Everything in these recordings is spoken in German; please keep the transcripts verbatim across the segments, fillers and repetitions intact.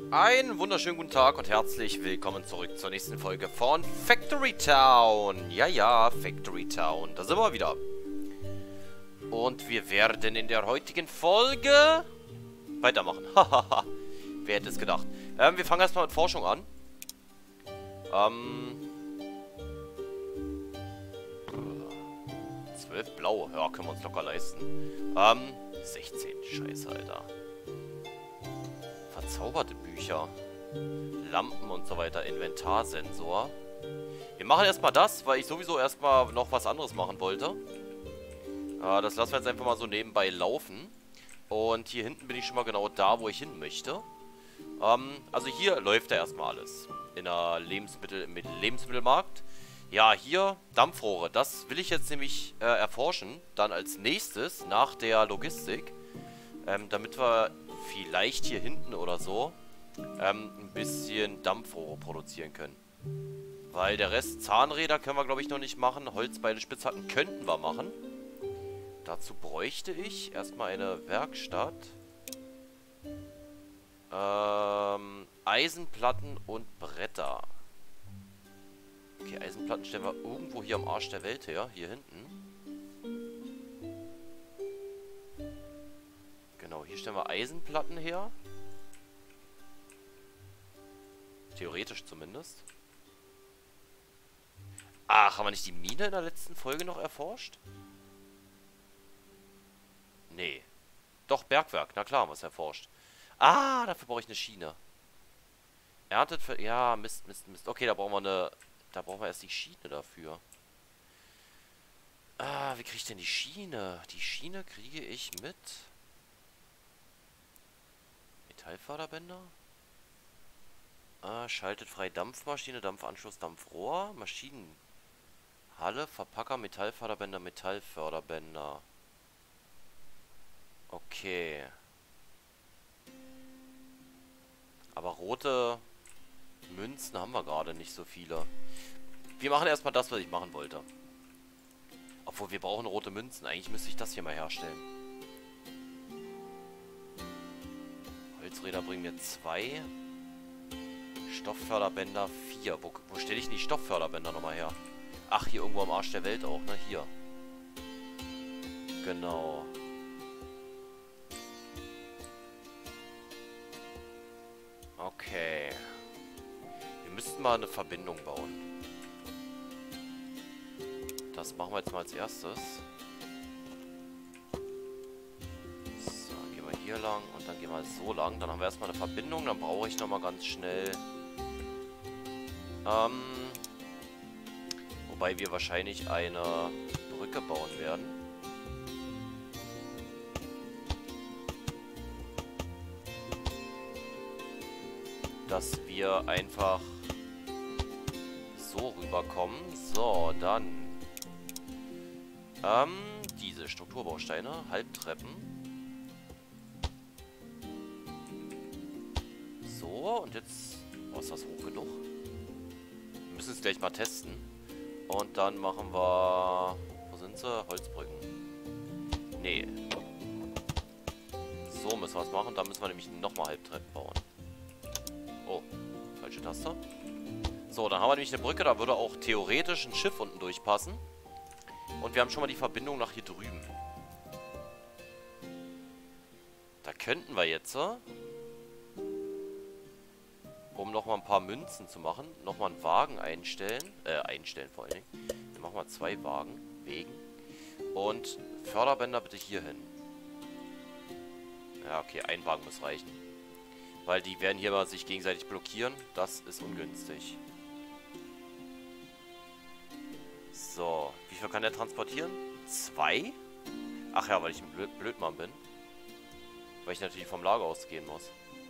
Einen wunderschönen guten Tag und herzlich willkommen zurück zur nächsten Folge von Factory Town. Ja, ja, Factory Town. Da sind wir wieder. Und wir werden in der heutigen Folge weitermachen. Hahaha. Wer hätte es gedacht? Ähm, wir fangen erstmal mit Forschung an. Ähm. zwölf blau. Ja, können wir uns locker leisten. Ähm, sechzehn. Scheiße, Alter. Verzauberte Bücher. Lampen und so weiter. Inventarsensor. Wir machen erstmal das, weil ich sowieso erstmal noch was anderes machen wollte. Äh, das lassen wir jetzt einfach mal so nebenbei laufen. Und hier hinten bin ich schon mal genau da, wo ich hin möchte. Ähm, also hier läuft ja erstmal alles. In der Lebensmittel, im Lebensmittelmarkt. Ja, hier Dampfrohre. Das will ich jetzt nämlich äh, erforschen. Dann als nächstes, nach der Logistik. Ähm, damit wir vielleicht hier hinten oder so ähm, ein bisschen Dampfrohre produzieren können. Weil der Rest, Zahnräder können wir glaube ich noch nicht machen. Holzbeile, Spitzhacken könnten wir machen. Dazu bräuchte ich erstmal eine Werkstatt. Ähm, Eisenplatten und Bretter. Okay, Eisenplatten stellen wir irgendwo hier am Arsch der Welt her. Hier hinten. Genau, hier stellen wir Eisenplatten her. Theoretisch zumindest. Ach, haben wir nicht die Mine in der letzten Folge noch erforscht? Nee. Doch, Bergwerk. Na klar haben wir es erforscht. Ah, dafür brauche ich eine Schiene. Erntet für... Ja, Mist, Mist, Mist. Okay, da brauchen wir eine... Da brauchen wir erst die Schiene dafür. Ah, wie kriege ich denn die Schiene? Die Schiene kriege ich mit... Metallförderbänder? Ah, schaltet frei Dampfmaschine, Dampfanschluss, Dampfrohr, Maschinenhalle, Verpacker, Metallförderbänder, Metallförderbänder. Okay. Aber rote Münzen haben wir gerade nicht so viele. Wir machen erstmal das, was ich machen wollte. Obwohl, wir brauchen rote Münzen. Eigentlich müsste ich das hier mal herstellen. Holzräder bringen mir zwei. Stoffförderbänder vier. Wo, wo stelle ich denn die Stoffförderbänder nochmal her? Ach, hier irgendwo am Arsch der Welt auch, ne? Hier. Genau. Okay. Wir müssten mal eine Verbindung bauen. Das machen wir jetzt mal als erstes. So, gehen wir hier lang und dann gehen wir so lang. Dann haben wir erstmal eine Verbindung. Dann brauche ich nochmal ganz schnell... Ähm... Wobei wir wahrscheinlich eine Brücke bauen werden. Dass wir einfach so rüberkommen. So, dann... Ähm, diese Strukturbausteine, Halbtreppen. So, und jetzt... Oh, ist das hoch genug? Wir müssen es gleich mal testen. Und dann machen wir... Wo sind sie? Holzbrücken. Nee. So müssen wir es machen. Da müssen wir nämlich nochmal Halbtreppen bauen. Oh, falsche Taste. So, dann haben wir nämlich eine Brücke. Da würde auch theoretisch ein Schiff unten durchpassen. Und wir haben schon mal die Verbindung nach hier drüben. Da könnten wir jetzt, um nochmal ein paar Münzen zu machen, nochmal einen Wagen einstellen. Äh, einstellen vor allen Dingen. Dann machen wir zwei Wagen. Wegen. Und Förderbänder bitte hier hin. Ja, okay, ein Wagen muss reichen. Weil die werden hier mal sich gegenseitig blockieren. Das ist ungünstig. So, wie viel kann der transportieren? Zwei? Ach ja, weil ich ein Blöd Blödmann bin. Weil ich natürlich vom Lager ausgehen muss.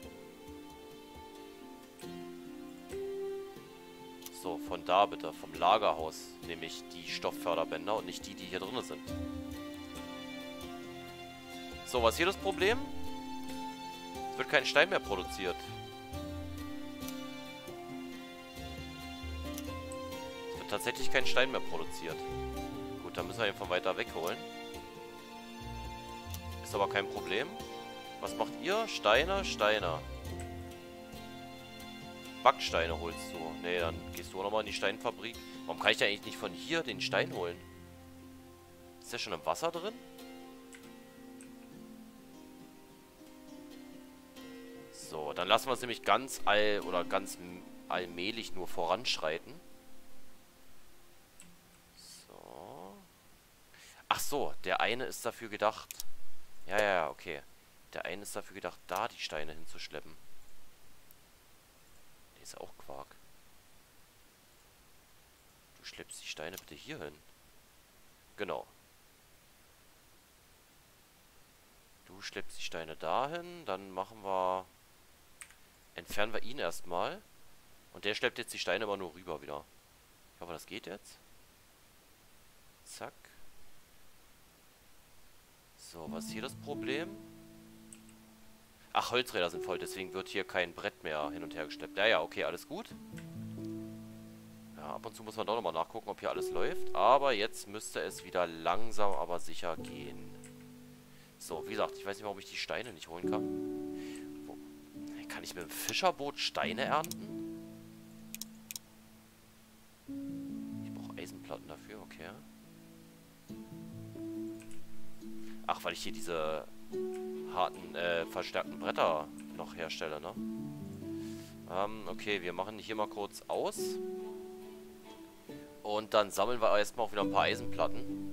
So, von da bitte, vom Lagerhaus nehme ich die Stoffförderbänder und nicht die, die hier drin sind. So, was ist hier das Problem? Es wird kein Stein mehr produziert. Tatsächlich kein Stein mehr produziert. Gut, dann müssen wir ihn von weiter weg holen. Ist aber kein Problem. Was macht ihr? Steine, Steine. Backsteine holst du. Nee, dann gehst du auch nochmal in die Steinfabrik. Warum kann ich da eigentlich nicht von hier den Stein holen? Ist der schon im Wasser drin? So, dann lassen wir es nämlich ganz all oder ganz allmählich nur voranschreiten. So. Ach so, der eine ist dafür gedacht. Ja, ja, ja, okay. Der eine ist dafür gedacht, da die Steine hinzuschleppen. Der ist auch Quark. Du schleppst die Steine bitte hier hin. Genau. Du schleppst die Steine dahin, dann machen wir... Entfernen wir ihn erstmal. Und der schleppt jetzt die Steine immer nur rüber wieder. Ich hoffe, das geht jetzt. Zack. So, was ist hier das Problem? Ach, Holzräder sind voll, deswegen wird hier kein Brett mehr hin und her geschleppt. Ja, ja, okay, alles gut. Ja, ab und zu muss man doch nochmal nachgucken, ob hier alles läuft. Aber jetzt müsste es wieder langsam, aber sicher gehen. So, wie gesagt, ich weiß nicht, warum ich die Steine nicht holen kann. Wo? Kann ich mit dem Fischerboot Steine ernten? Ich brauche Eisenplatten dafür, okay. Ach, weil ich hier diese harten, äh, verstärkten Bretter noch herstelle, ne? Ähm, okay, wir machen hier mal kurz aus. Und dann sammeln wir erstmal auch wieder ein paar Eisenplatten.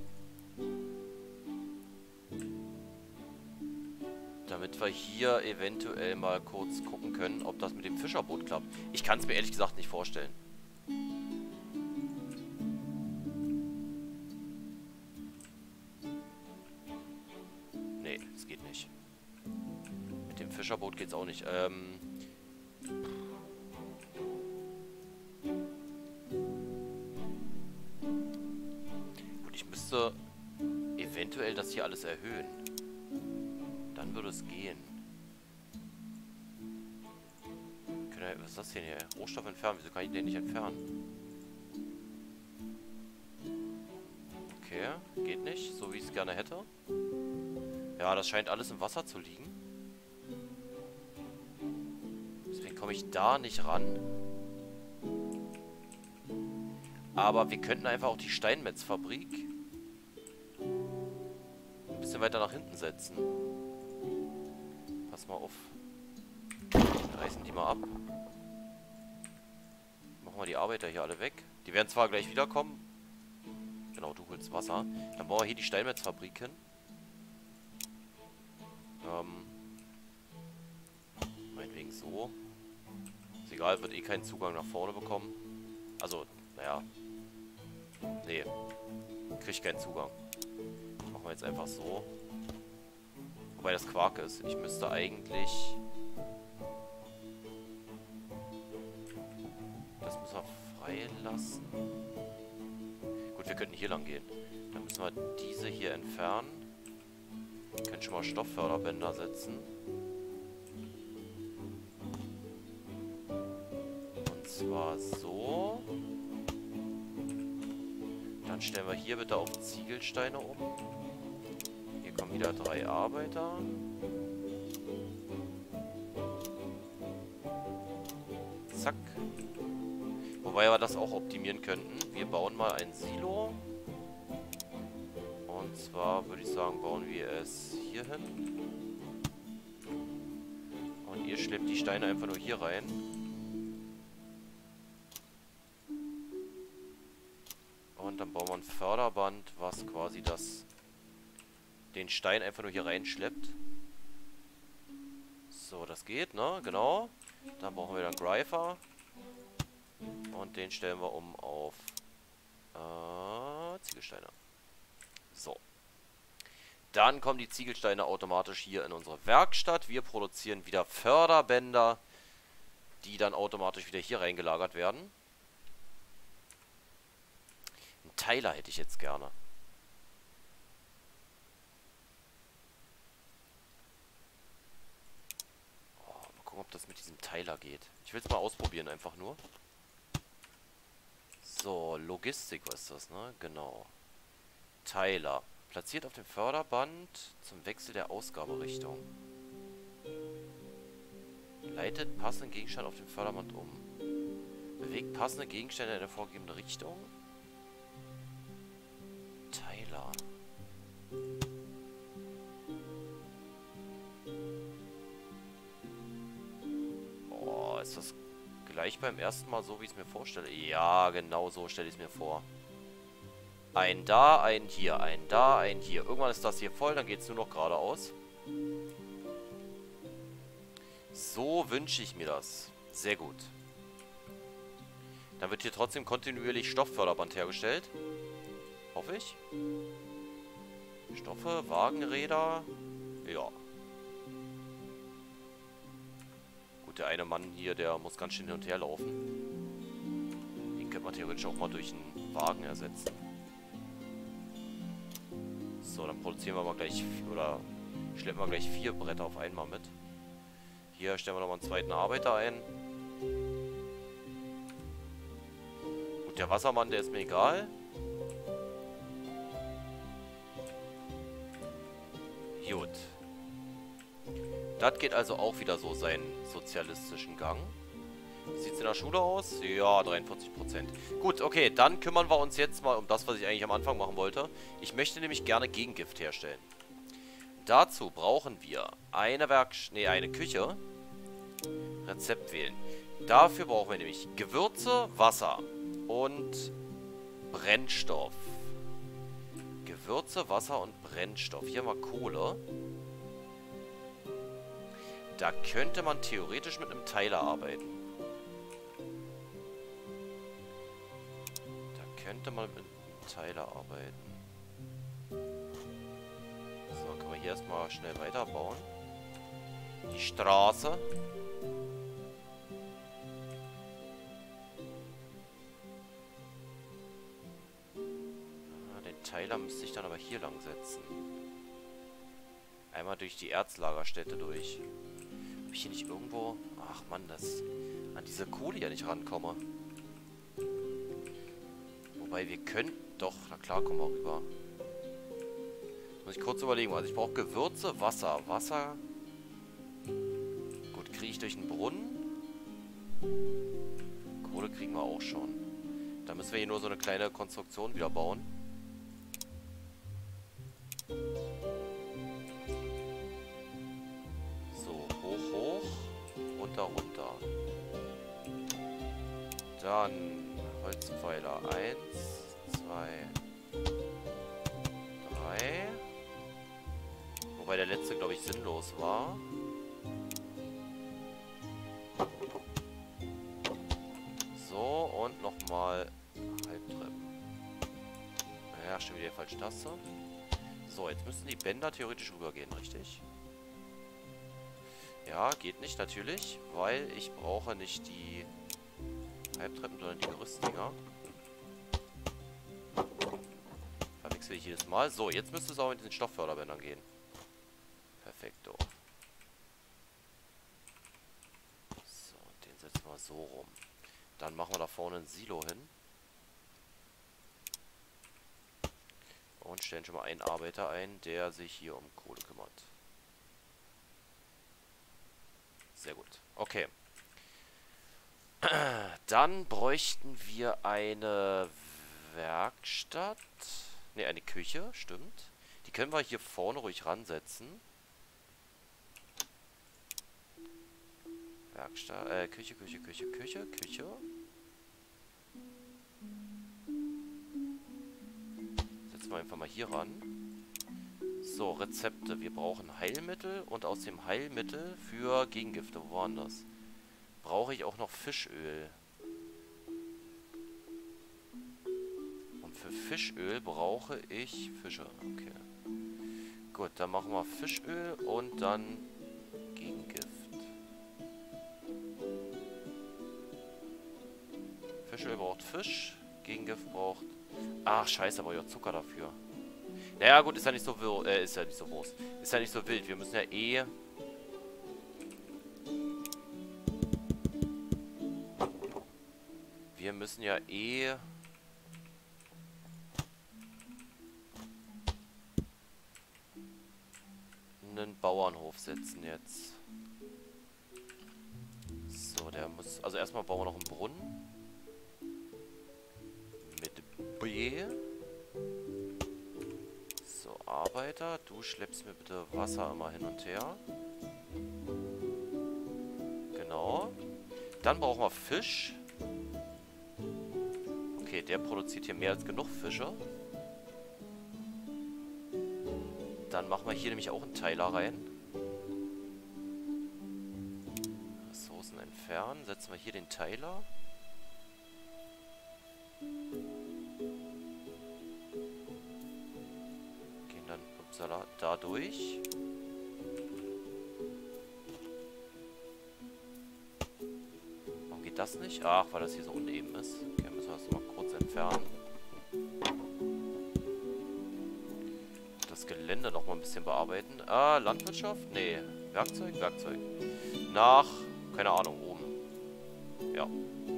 Damit wir hier eventuell mal kurz gucken können, ob das mit dem Fischerboot klappt. Ich kann es mir ehrlich gesagt nicht vorstellen. Nee, es geht nicht. Mit dem Fischerboot geht es auch nicht. Ähm... Gut, ich müsste eventuell das hier alles erhöhen. Dann würde es gehen. Was ist das denn hier? Rohstoff entfernen. Wieso kann ich den nicht entfernen? Okay, geht nicht. So wie ich es gerne hätte. Ja, das scheint alles im Wasser zu liegen. Deswegen komme ich da nicht ran. Aber wir könnten einfach auch die Steinmetzfabrik ein bisschen weiter nach hinten setzen. Pass mal auf. Wir reißen die mal ab. Machen wir die Arbeiter hier alle weg. Die werden zwar gleich wiederkommen. Genau, du holst Wasser. Dann bauen wir hier die Steinmetzfabrik hin. Ähm. Meinetwegen so. Ist egal, wird eh keinen Zugang nach vorne bekommen. Also, naja. Nee. Kriegt keinen Zugang. Machen wir jetzt einfach so. Wobei das Quark ist. Ich müsste eigentlich... Das müssen wir freilassen. Gut, wir könnten hier lang gehen. Dann müssen wir diese hier entfernen. Wir können schon mal Stoffförderbänder setzen. Und zwar so. Dann stellen wir hier bitte auf Ziegelsteine um. Hier kommen wieder drei Arbeiter. Zack. Wobei wir das auch optimieren könnten. Wir bauen mal ein Silo. Und zwar würde ich sagen, bauen wir es hier hin. Und ihr schleppt die Steine einfach nur hier rein. Und dann bauen wir ein Förderband, was quasi das den Stein einfach nur hier reinschleppt. So, das geht, ne? Genau. Dann brauchen wir dann Greifer. Und den stellen wir um auf äh, Ziegelsteine. So. Dann kommen die Ziegelsteine automatisch hier in unsere Werkstatt. Wir produzieren wieder Förderbänder, die dann automatisch wieder hier reingelagert werden. Einen Teiler hätte ich jetzt gerne. Oh, mal gucken, ob das mit diesem Teiler geht. Ich will es mal ausprobieren, einfach nur. So, Logistik, was ist das, ne? Genau. Teiler. Platziert auf dem Förderband zum Wechsel der Ausgaberichtung. Leitet passenden Gegenstand auf dem Förderband um. Bewegt passende Gegenstände in eine vorgegebene Richtung. Teiler. Oh, ist das gleich beim ersten Mal so, wie ich es mir vorstelle? Ja, genau so stelle ich es mir vor. Ein da, ein hier, ein da, ein hier. Irgendwann ist das hier voll, dann geht es nur noch geradeaus. So wünsche ich mir das. Sehr gut. Dann wird hier trotzdem kontinuierlich Stoffförderband hergestellt. Hoffe ich. Stoffe, Wagenräder. Ja. Gut, der eine Mann hier, der muss ganz schön hin und her laufen. Den könnte man theoretisch auch mal durch einen Wagen ersetzen. So, dann produzieren wir mal gleich, oder schleppen wir gleich vier Bretter auf einmal mit. Hier stellen wir nochmal einen zweiten Arbeiter ein. Gut, der Wassermann, der ist mir egal. Gut. Das geht also auch wieder so seinen sozialistischen Gang. Wie sieht es in der Schule aus? Ja, dreiundvierzig Prozent. Gut, okay, dann kümmern wir uns jetzt mal um das, was ich eigentlich am Anfang machen wollte. Ich möchte nämlich gerne Gegengift herstellen. Dazu brauchen wir eine Werksch... Nee, eine Küche. Rezept wählen. Dafür brauchen wir nämlich Gewürze, Wasser und Brennstoff. Gewürze, Wasser und Brennstoff. Hier haben wir Kohle. Da könnte man theoretisch mit einem Teiler arbeiten. Da könnte man mit einem Teiler arbeiten. So, können wir hier erstmal schnell weiterbauen. Die Straße. Ah, den Teiler müsste ich dann aber hier lang setzen. Einmal durch die Erzlagerstätte durch. Ob ich hier nicht irgendwo... Ach Mann, das... an diese Kohle ja nicht rankomme. Wobei wir können... Doch, na klar, kommen wir rüber. Muss ich kurz überlegen. Also ich brauche Gewürze, Wasser. Wasser... Gut, kriege ich durch den Brunnen. Kohle kriegen wir auch schon. Da müssen wir hier nur so eine kleine Konstruktion wieder bauen. Runter. Dann Holzpfeiler. Eins, zwei, drei. Wobei der letzte, glaube ich, sinnlos war. So, und nochmal Halbtreppen. Ja, schon wieder die falsche Taste. So, jetzt müssen die Bänder theoretisch rübergehen, richtig? Ja, geht nicht natürlich, weil ich brauche nicht die Halbtreppen, sondern die Gerüstdinger. Verwechsel ich jedes Mal. So, jetzt müsste es auch mit den Stoffförderbändern gehen. Perfekto. So, den setzen wir so rum. Dann machen wir da vorne ein Silo hin. Und stellen schon mal einen Arbeiter ein, der sich hier um Kohle kümmert. Sehr gut. Okay. Dann bräuchten wir eine Werkstatt. Ne, eine Küche, stimmt. Die können wir hier vorne ruhig ransetzen. Werkstatt, äh, Küche, Küche, Küche, Küche, Küche. Setzen wir einfach mal hier ran. So, Rezepte. Wir brauchen Heilmittel und aus dem Heilmittel für Gegengifte. Wo waren das? Brauche ich auch noch Fischöl. Und für Fischöl brauche ich Fische. Okay. Gut, dann machen wir Fischöl und dann Gegengift. Fischöl braucht Fisch. Gegengift braucht... Ach, scheiße, aber ja Zucker dafür. Naja, gut, ist ja nicht so wild. Äh, ist ja nicht so groß. Ist ja nicht so wild. Wir müssen ja eh... Wir müssen ja eh... einen Bauernhof setzen jetzt. So, der muss... Also erstmal bauen wir noch einen Brunnen. Okay. So, Arbeiter, du schleppst mir bitte Wasser immer hin und her. Genau. Dann brauchen wir Fisch. Okay, der produziert hier mehr als genug Fische. Dann machen wir hier nämlich auch einen Teiler rein. Ressourcen entfernen. Setzen wir hier den Teiler. Gehen dann, upsala, da durch. Warum geht das nicht? Ach, weil das hier so uneben ist. Okay, müssen wir das mal kurz entfernen. Das Gelände noch mal ein bisschen bearbeiten. Ah, Landwirtschaft? Nee. Werkzeug? Werkzeug. Nach, keine Ahnung, oben. Ja.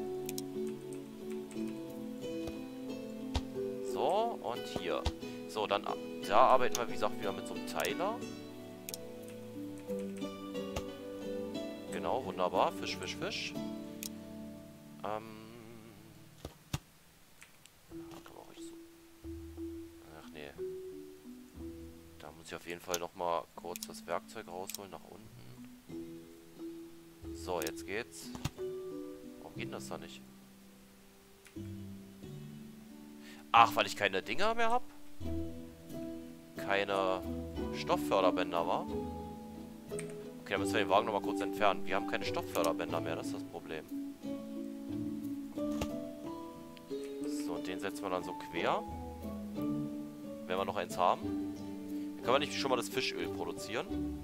So, und hier. So, dann, da arbeiten wir, wie gesagt, wieder mit so einem Teiler. Genau, wunderbar. Fisch, Fisch, Fisch. Ähm. Ach nee. Da muss ich auf jeden Fall nochmal kurz das Werkzeug rausholen, nach unten. So, jetzt geht's. Warum geht das da nicht? Ach, weil ich keine Dinger mehr habe? Keine Stoffförderbänder, war? Okay, dann müssen wir den Wagen nochmal kurz entfernen. Wir haben keine Stoffförderbänder mehr, das ist das Problem. So, und den setzen wir dann so quer. Wenn wir noch eins haben. Dann können wir nicht schon mal das Fischöl produzieren.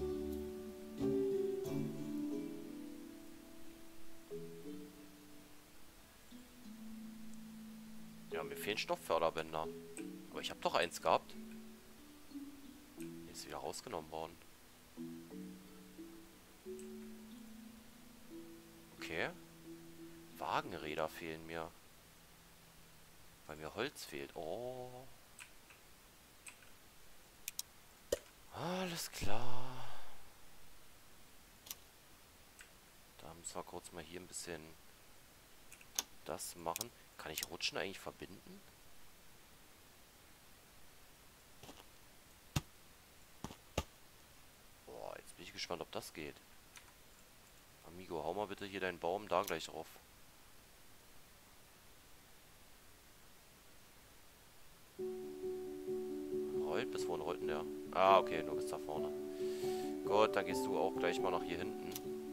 Ja, mir fehlen Stoffförderbänder. Aber ich habe doch eins gehabt. Die ist wieder rausgenommen worden. Okay. Wagenräder fehlen mir. Weil mir Holz fehlt. Oh. Alles klar. Da müssen wir kurz mal hier ein bisschen das machen. Kann ich Rutschen eigentlich verbinden? Boah, jetzt bin ich gespannt, ob das geht. Amigo, hau mal bitte hier deinen Baum da gleich drauf. Rollt? Bis wohin rollt denn der? Ah, okay, nur bis da vorne. Gut, dann gehst du auch gleich mal nach hier hinten.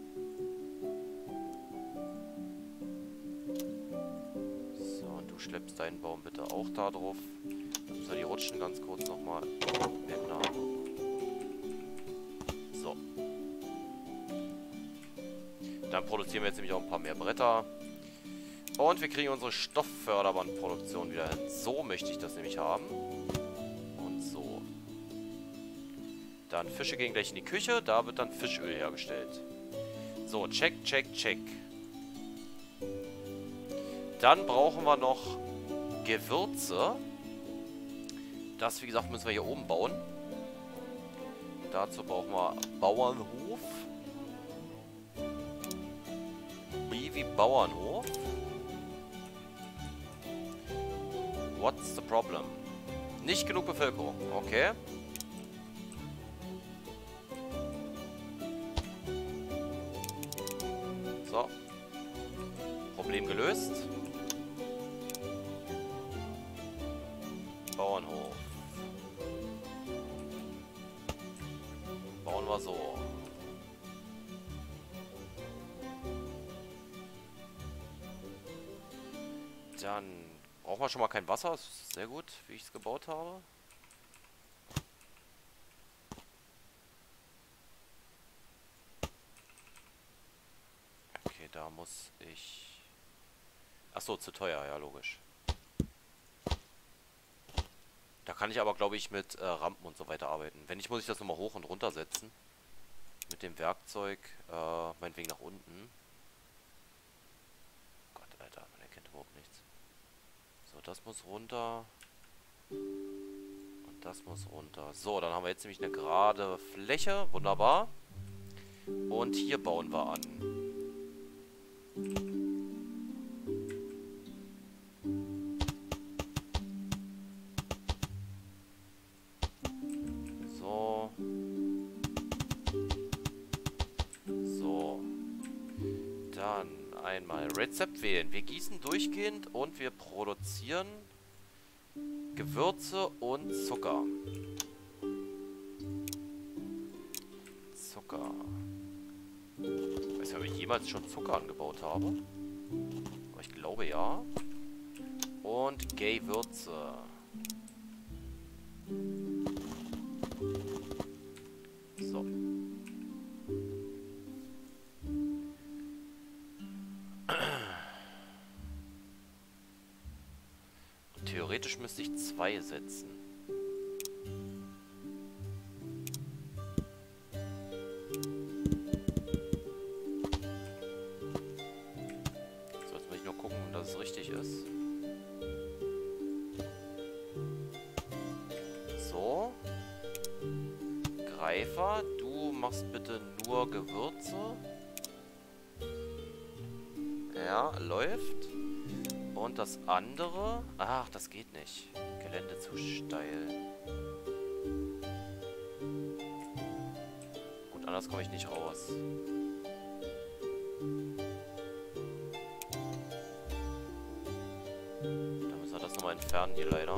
So, und du schleppst deinen Baum bitte auch da drauf. Dann müssen wir die Rutschen ganz kurz nochmal ändern. So. Dann produzieren wir jetzt nämlich auch ein paar mehr Bretter. Und wir kriegen unsere Stoffförderbandproduktion wieder hin. So möchte ich das nämlich haben. Und so. Dann Fische gehen gleich in die Küche. Da wird dann Fischöl hergestellt. So, check, check, check. Dann brauchen wir noch Gewürze. Das, wie gesagt, müssen wir hier oben bauen. Dazu brauchen wir Bauernhof. Wie wie Bauernhof? What's the problem? Nicht genug Bevölkerung. Okay. So. Problem gelöst. Bauernhof. Bauen wir so. Dann brauchen wir schon mal kein Wasser. Das ist sehr gut, wie ich es gebaut habe. Okay, da muss ich... Achso, zu teuer, ja, logisch. Da kann ich aber, glaube ich, mit äh, Rampen und so weiter arbeiten. Wenn nicht, muss ich das nochmal hoch und runter setzen. Mit dem Werkzeug, äh, meinetwegen nach unten. Gott, Alter, man erkennt überhaupt nichts. So, das muss runter. Und das muss runter. So, dann haben wir jetzt nämlich eine gerade Fläche. Wunderbar. Und hier bauen wir an. Dann einmal Rezept wählen. Wir gießen durchgehend und wir produzieren Gewürze und Zucker. Zucker. Ich weiß nicht, ob ich jemals schon Zucker angebaut habe. Aber ich glaube ja. Und Gay-Würze. So. Theoretisch müsste ich zwei setzen. So, jetzt muss ich nur gucken, dass es richtig ist. So. Greifer, du machst bitte nur Gewürze. Ja, läuft. Und das andere... Ach, das geht nicht. Gelände zu steil. Gut, anders komme ich nicht raus. Da müssen wir das nochmal entfernen hier leider.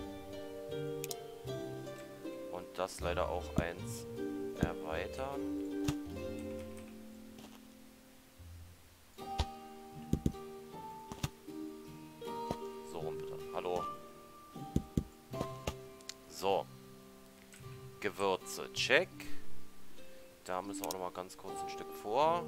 Und das leider auch eins erweitern. Hallo. So. Gewürze, check. Da müssen wir auch noch mal ganz kurz ein Stück vor.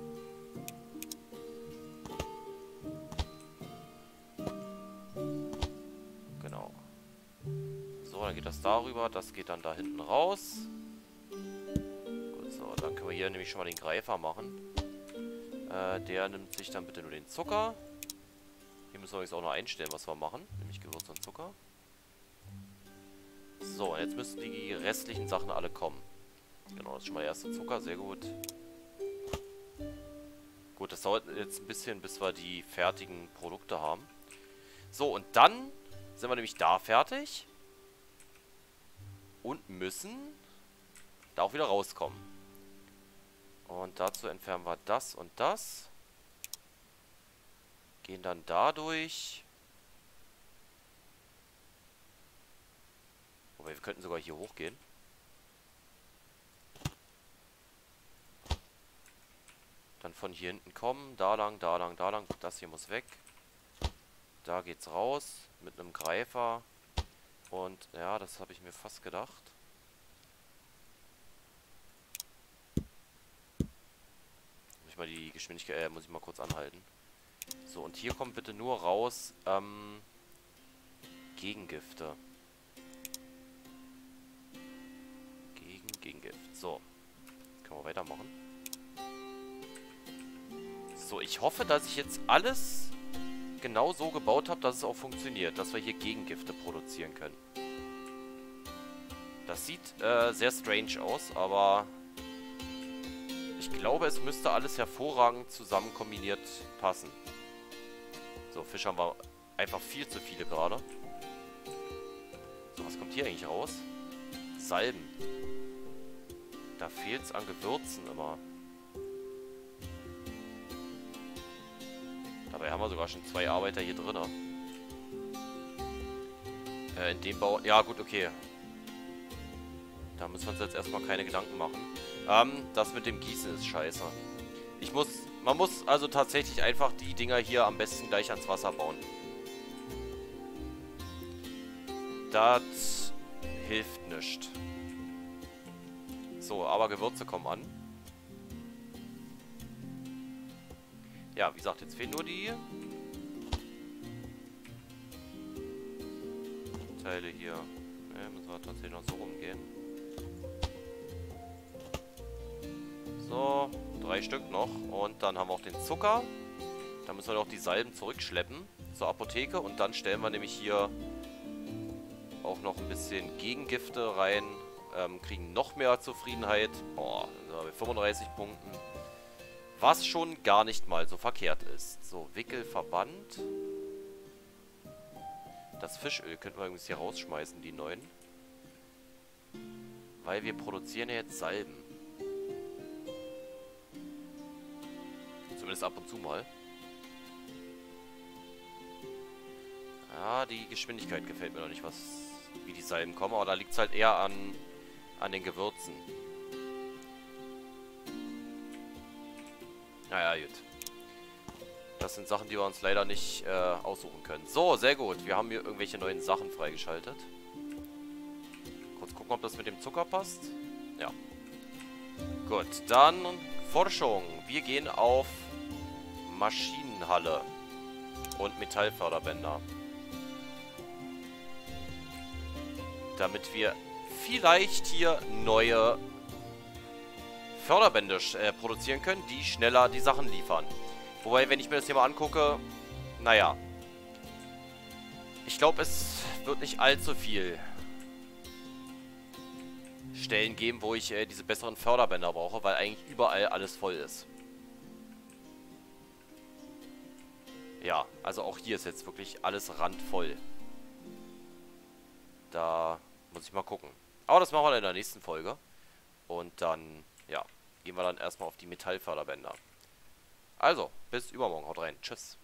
Genau. So, dann geht das darüber. Das geht dann da hinten raus. Gut, so, dann können wir hier nämlich schon mal den Greifer machen. Äh, der nimmt sich dann bitte nur den Zucker. Hier müssen wir jetzt auch noch einstellen, was wir machen. Nämlich Gewürze und Zucker. So, und jetzt müssten die restlichen Sachen alle kommen. Genau, das ist schon mal der erste Zucker. Sehr gut. Gut, das dauert jetzt ein bisschen, bis wir die fertigen Produkte haben. So, und dann sind wir nämlich da fertig. Und müssen da auch wieder rauskommen. Und dazu entfernen wir das und das. Gehen dann dadurch. Wobei, wir könnten sogar hier hochgehen. Dann von hier hinten kommen. Da lang, da lang, da lang. Das hier muss weg. Da geht's raus. Mit einem Greifer. Und ja, das habe ich mir fast gedacht. Muss ich mal die Geschwindigkeit, äh, muss ich mal kurz anhalten. So, und hier kommt bitte nur raus, ähm, Gegengifte. Gegen, Gegengift. So. Können wir weitermachen. So, ich hoffe, dass ich jetzt alles genau so gebaut habe, dass es auch funktioniert. Dass wir hier Gegengifte produzieren können. Das sieht äh, sehr strange aus, aber ich glaube, es müsste alles hervorragend zusammen kombiniert passen. So, Fisch haben wir einfach viel zu viele gerade. So, was kommt hier eigentlich raus? Salben. Da fehlt es an Gewürzen immer. Dabei haben wir sogar schon zwei Arbeiter hier drin. Äh, in dem Bau... Ja, gut, okay. Da müssen wir uns jetzt erstmal keine Gedanken machen. Ähm, das mit dem Gießen ist scheiße. Ich muss... Man muss also tatsächlich einfach die Dinger hier am besten gleich ans Wasser bauen. Das hilft nicht. So, aber Gewürze kommen an. Ja, wie gesagt, jetzt fehlen nur die Teile hier. Ne, müssen wir tatsächlich noch so rumgehen. So, drei Stück noch. Und dann haben wir auch den Zucker. Dann müssen wir noch die Salben zurückschleppen zur Apotheke. Und dann stellen wir nämlich hier auch noch ein bisschen Gegengifte rein. Ähm, kriegen noch mehr Zufriedenheit. Boah, dann sind wir bei fünfunddreißig Punkten. Was schon gar nicht mal so verkehrt ist. So, Wickelverband. Das Fischöl könnten wir übrigens hier rausschmeißen, die neuen. Weil wir produzieren ja jetzt Salben. Zumindest ab und zu mal. Ja, die Geschwindigkeit gefällt mir noch nicht, was wie die Salben kommen. Aber da liegt es halt eher an, an den Gewürzen. Naja, gut. Das sind Sachen, die wir uns leider nicht äh, aussuchen können. So, sehr gut. Wir haben hier irgendwelche neuen Sachen freigeschaltet. Kurz gucken, ob das mit dem Zucker passt. Ja. Gut, dann Forschung. Wir gehen auf Maschinenhalle und Metallförderbänder. Damit wir vielleicht hier neue Förderbände äh, produzieren können, die schneller die Sachen liefern. Wobei, wenn ich mir das hier mal angucke, naja. Ich glaube, es wird nicht allzu viel Stellen geben, wo ich äh, diese besseren Förderbänder brauche, weil eigentlich überall alles voll ist. Ja, also auch hier ist jetzt wirklich alles randvoll. Da muss ich mal gucken. Aber das machen wir in der nächsten Folge. Und dann, ja, gehen wir dann erstmal auf die Metallförderbänder. Also, bis übermorgen. Haut rein. Tschüss.